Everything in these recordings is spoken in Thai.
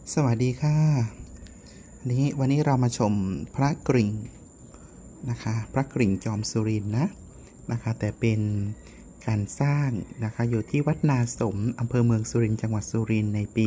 สวัสดีค่ะวันนี้เรามาชมพระกริ่งนะคะพระกริ่งจอมสุรินทร์นะคะแต่เป็นการสร้างนะคะอยู่ที่วัดนาสมอำเภอเมืองสุรินทร์จังหวัดสุรินทร์ในปี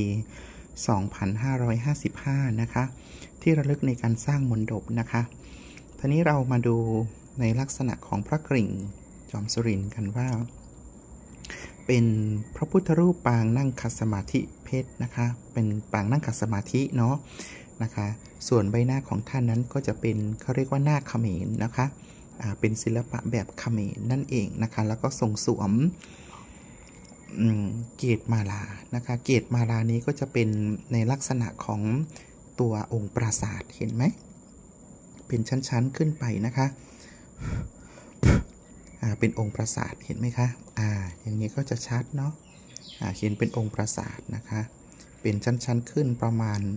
2555 นะคะที่ระลึกในการสร้างมณฑปนะคะทีนี้เรามาดูในลักษณะของพระกริ่งจอมสุรินทร์กันว่าเป็นพระพุทธรูปปางนั่งขัดสมาธิเพชรนะคะเป็นปางนั่งขัดสมาธิเนาะนะคะส่วนใบหน้าของท่านนั้นก็จะเป็นเขาเรียกว่าหน้าเขมรนะคะเป็นศิลปะแบบเขมรนั่นเองนะคะแล้วก็ทรงสวมเกศมาลานะคะเกศมาลานี้ก็จะเป็นในลักษณะของตัวองค์ปราสาทเห็นไหมเป็นชั้นๆขึ้นไปนะคะเป็นองค์ปราสาทเห็นไหมคะอย่างนี้ก็จะชัดเนาะเห็นเป็นองค์ปราสาทนะคะเป็นชั้นๆขึ้นประมาณ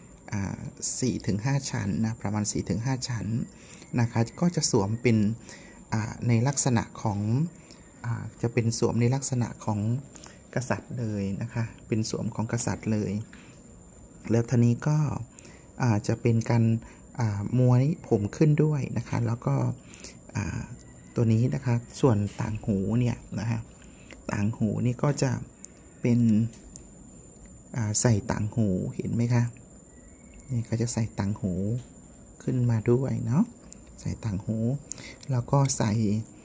4-5 ชั้นนะประมาณ 4-5 ชั้นนะคะก็จะสวมเป็นในลักษณะของจะเป็นสวมในลักษณะของกษัตริย์เลยนะคะเป็นสวมของกษัตริย์เลยแล้วทีนี้ก็จะเป็นการม้วนผมขึ้นด้วยนะคะแล้วก็ตัวนี้นะคะส่วนต่างหูเนี่ยนะคะต่างหูนี่ก็จะเป็นใส่ต่างหูเห็นไหมคะนี่ก็จะใส่ต่างหูขึ้นมาด้วยเนาะใส่ต่างหูแล้วก็ใส่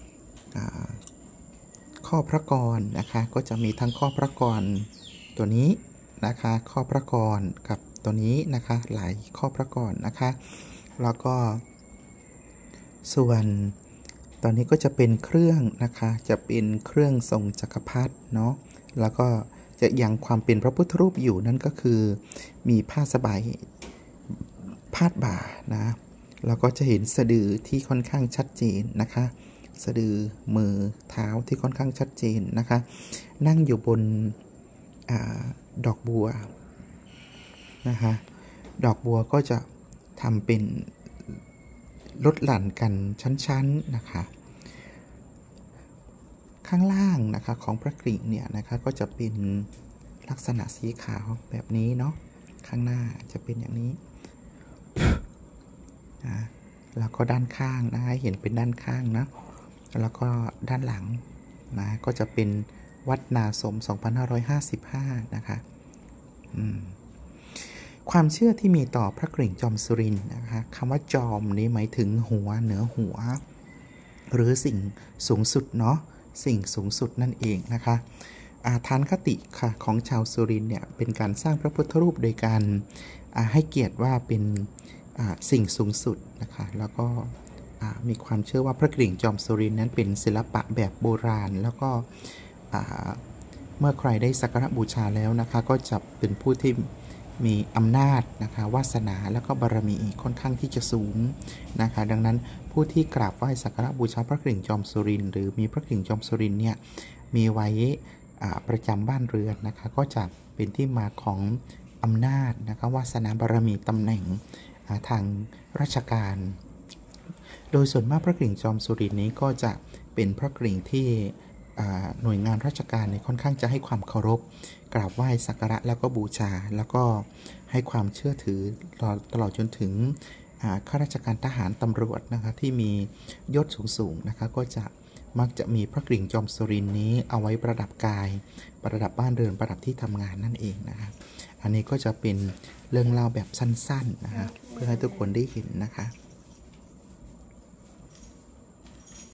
ข้อพระกรนะคะก็จะมีทั้งข้อพระกรตัวนี้นะคะข้อพระกรกับตัวนี้นะคะหลายข้อพระกรนะคะแล้วก็ส่วนตอนนี้ก็จะเป็นเครื่องนะคะจะเป็นเครื่องทรงจักรพรรดิเนาะแล้วก็จะยังความเป็นพระพุทธรูปอยู่นั่นก็คือมีผ้าสบายพาดบ่านะแล้วก็จะเห็นสะดือที่ค่อนข้างชัดเจนนะคะสะดือมือเท้าที่ค่อนข้างชัดเจนนะคะนั่งอยู่บนดอกบัวนะคะดอกบัวก็จะทำเป็นลดหลั่นกันชั้นๆนะคะข้างล่างนะคะของพระกริ่งเนี่ยนะคะก็จะเป็นลักษณะสีขาวแบบนี้เนาะข้างหน้าจะเป็นอย่างนี้นะแล้วก็ด้านข้างนะเห็นเป็นด้านข้างนะแล้วก็ด้านหลังนะก็จะเป็นวัดนาสม 2555 นะคะความเชื่อที่มีต่อพระกริ่งจอมสุรินทร์นะคะคำว่าจอมนี้หมายถึงหัวเหนือหัวหรือสิ่งสูงสุดเนาะสิ่งสูงสุดนั่นเองนะคะฐานคติค่ะของชาวสุรินทร์เนี่ยเป็นการสร้างพระพุทธรูปโดยการให้เกียรติว่าเป็นสิ่งสูงสุดนะคะแล้วก็มีความเชื่อว่าพระกริ่งจอมสุรินทร์นั้นเป็นศิลปะแบบโบราณแล้วก็เมื่อใครได้สักการะบูชาแล้วนะคะก็จะเป็นผู้ที่มีอำนาจนะคะวาสนาแล้วก็บารมีค่อนข้างที่จะสูงนะคะดังนั้นผู้ที่กราบไหว้สักการะบูชาพระกริ่งจอมสุรินทร์หรือมีพระกริ่งจอมสุรินทร์เนี่ยมีไว้ประจำบ้านเรือนนะคะก็จะเป็นที่มาของอำนาจนะคะวาสนาบารมีตำแหน่งทางราชการโดยส่วนมากพระกริ่งจอมสุรินทร์นี้ก็จะเป็นพระกริ่งที่หน่วยงานราชการเนี่ยค่อนข้างจะให้ความเคารพกราบไหว้สักการะแล้วก็บูชาแล้วก็ให้ความเชื่อถือตลอดจนถึงข้าราชการทหารตำรวจนะคะที่มียศสูงๆนะคะก็จะมักจะมีพระกริ่งจอมสุรินทร์นี้เอาไว้ประดับกายประดับบ้านเรือนประดับที่ทำงานนั่นเองนะคะอันนี้ก็จะเป็นเรื่องเล่าแบบสั้นๆนะคะเพื่อให้ทุกคนได้เห็นนะคะ